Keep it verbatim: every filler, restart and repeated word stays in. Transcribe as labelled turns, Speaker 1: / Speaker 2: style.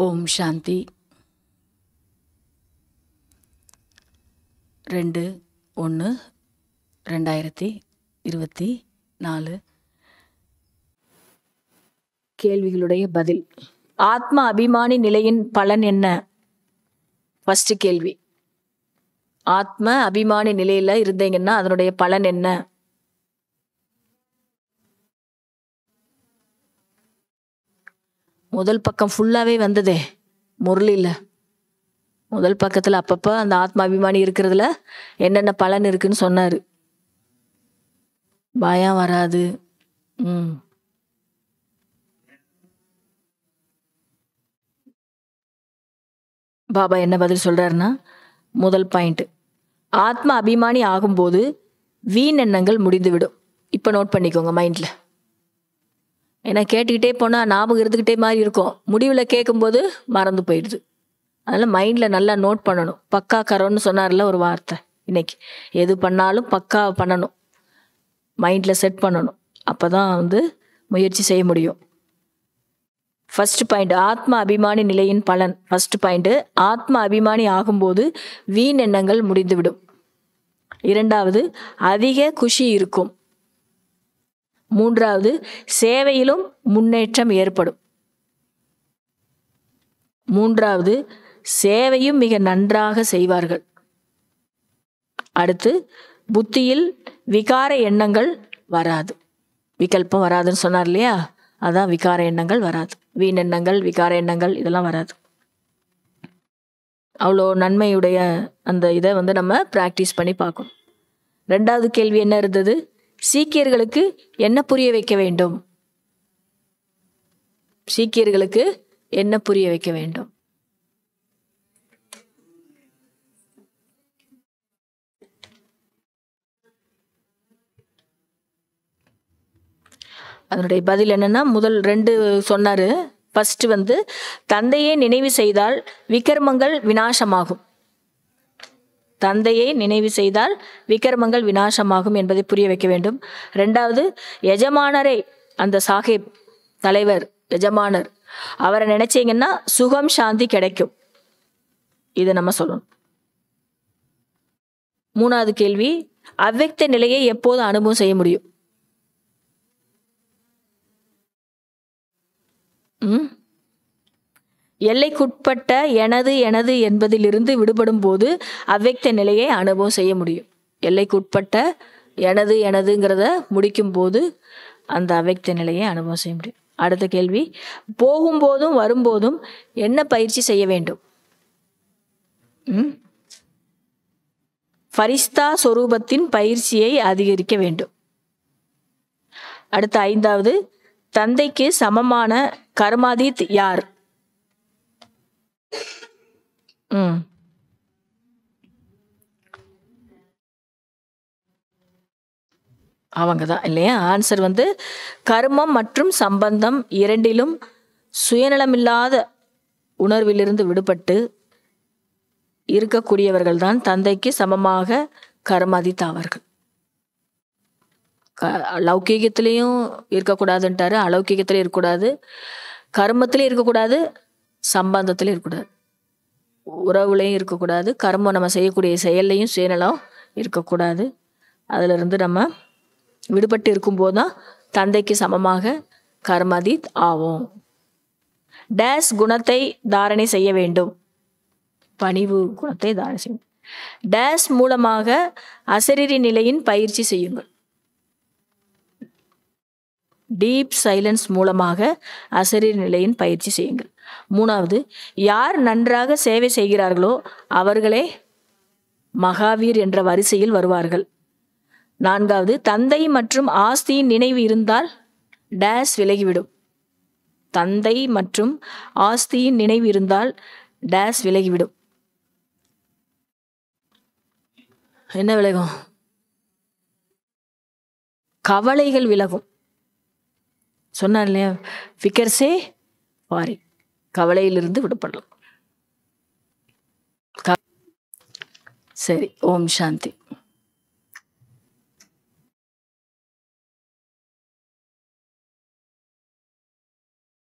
Speaker 1: ஓம் சாந்தி. ரெண்டு ஒன்று ரெண்டாயிரத்தி இருபத்தி நாலு. கேள்விகளுடைய பதில். ஆத்ம அபிமானி நிலையின் பலன் என்ன? ஃபர்ஸ்ட் கேள்வி. ஆத்ம அபிமானி நிலையில இருந்தீங்கன்னா அதனுடைய பலன் என்ன? முதல் பக்கம் ஃபுல்லாவே வந்ததே முரளியில். முதல் பக்கத்தில் அப்பப்போ அந்த ஆத்ம அபிமானி இருக்கிறதுல என்னென்ன பலன் இருக்குன்னு சொன்னார். பயம் வராது. ம் பாபா என்ன பதில் சொல்றாருன்னா, முதல் பாயிண்ட், ஆத்ம அபிமானி ஆகும்போது வீண் எண்ணங்கள் முடிந்துவிடும். இப்போ நோட் பண்ணிக்கோங்க மைண்டில். ஏன்னா கேட்டுக்கிட்டே போனால் ஞாபகம் இருந்துக்கிட்டே மாதிரி இருக்கும், முடிவில் கேட்கும்போது மறந்து போயிடுது. அதனால் மைண்டில் நல்லா நோட் பண்ணணும். பக்கா கரோன்னு சொன்னார்ல ஒரு வார்த்தை, இன்னைக்கு எது பண்ணாலும் பக்கா பண்ணணும், மைண்டில் செட் பண்ணணும். அப்போ தான் வந்து முயற்சி செய்ய முடியும். ஃபர்ஸ்ட் பாயிண்ட், ஆத்ம அபிமானி நிலையின் பலன். ஃபர்ஸ்ட் பாயிண்ட், ஆத்ம அபிமானி ஆகும்போது வீண் எண்ணங்கள் முடிந்துவிடும். இரண்டாவது, அதிக குஷி இருக்கும். மூன்றாவது, சேவையிலும் முன்னேற்றம் ஏற்படும். மூன்றாவது, சேவையும் மிக நன்றாக செய்வார்கள். அடுத்து, புத்தியில் விகார எண்ணங்கள் வராது. விகல்பம் வராதுன்னு சொன்னார் இல்லையா, அதான் விகார எண்ணங்கள் வராது. வீண் எண்ணங்கள், விகார எண்ணங்கள் இதெல்லாம் வராது. அவ்வளோ நன்மையுடைய அந்த இதை வந்து நம்ம ப்ராக்டிஸ் பண்ணி பார்க்கணும். ரெண்டாவது கேள்வி என்ன இருந்தது? சீக்கியர்களுக்கு என்ன புரிய வைக்க வேண்டும்? சீக்கியர்களுக்கு என்ன புரிய வைக்க வேண்டும்? அதனுடைய பதில் என்னன்னா, முதல் ரெண்டு சொன்னாரு. ஃபர்ஸ்ட் வந்து, தந்தையை நினைவு செய்தால் விகர்மங்கள் விநாசமாகும். தந்தையை நினைவு செய்தால் விகர்மங்கள் விநாசமாகும் என்பதை புரிய வைக்க வேண்டும். ரெண்டாவது, எஜமானரை, அந்த சாஹிப் தலைவர் எஜமானர், அவரை நினைச்சீங்கன்னா சுகம் சாந்தி கிடைக்கும். இதை நம்ம சொல்லணும். மூணாவது கேள்வி, அவ்வக்த நிலையை எப்போது அனுபவம் செய்ய முடியும்? ம் எல்லைக்குட்பட்ட எனது எனது என்பதிலிருந்து விடுபடும் போது அவ்வக்த நிலையை அனுபவம் செய்ய முடியும். எல்லைக்குட்பட்ட எனது எனதுங்கிறத முடிக்கும் போது அந்த அவ்வக்த நிலையை அனுபவம் செய்ய முடியும். அடுத்த கேள்வி, போகும்போதும் வரும்போதும் என்ன பயிற்சி செய்ய வேண்டும்? ம் ஃபரிஸ்தா சொரூபத்தின் பயிற்சியை அதிகரிக்க வேண்டும். அடுத்த ஐந்தாவது, தந்தைக்கு சமமான கர்மாதீத் யார்? ம் அவங்க தான் இல்லையா? ஆன்சர் வந்து, கர்மம் மற்றும் சம்பந்தம் இரண்டிலும் சுயநலமில்லாத உணர்விலிருந்து விடுபட்டு இருக்கக்கூடியவர்கள் தான் தந்தைக்கு சமமாக கர்மாதீத் ஆவார்கள். க லௌகீகத்திலையும் இருக்கக்கூடாதுன்ட்டாரு, அலௌகீகத்திலையும் இருக்கக்கூடாது, கர்மத்திலையும் இருக்கக்கூடாது, சம்பந்தத்திலையும் இருக்கக்கூடாது, உறவுலையும் இருக்கக்கூடாது, கர்மம் நம்ம செய்யக்கூடிய செயல்லையும் சுயநலம் இருக்கக்கூடாது. அதிலிருந்து நம்ம விடுபட்டு இருக்கும்போது தான் தந்தைக்கு சமமாக கர்மாதீத் ஆவோம். டேஸ் குணத்தை தாரணை செய்ய வேண்டும். பணிவு குணத்தை தாரணை செய்யும். டேஸ் மூலமாக அசரீரி நிலையின் பயிற்சி செய்யுங்கள். டீப் சைலன்ஸ் மூலமாக அசரீரி நிலையின் பயிற்சி செய்யுங்கள். மூணாவது, யார் நன்றாக சேவை செய்கிறார்களோ அவர்களே மகாவீர் என்ற வரிசையில் வருவார்கள். நான்காவது, தந்தை மற்றும் ஆஸ்தியின் நினைவு இருந்தால் டேஸ் விலகிவிடும். தந்தை மற்றும் ஆஸ்தியின் நினைவு இருந்தால் டேஸ் விலகிவிடும். என்ன விலகும்? கவலைகள் விலகும். சொன்னார் இல்லையா, ஃபிகர்ஸே பாரி, கவலையிலிருந்து விடுபடலாம். சரி, ஓம் சாந்தி.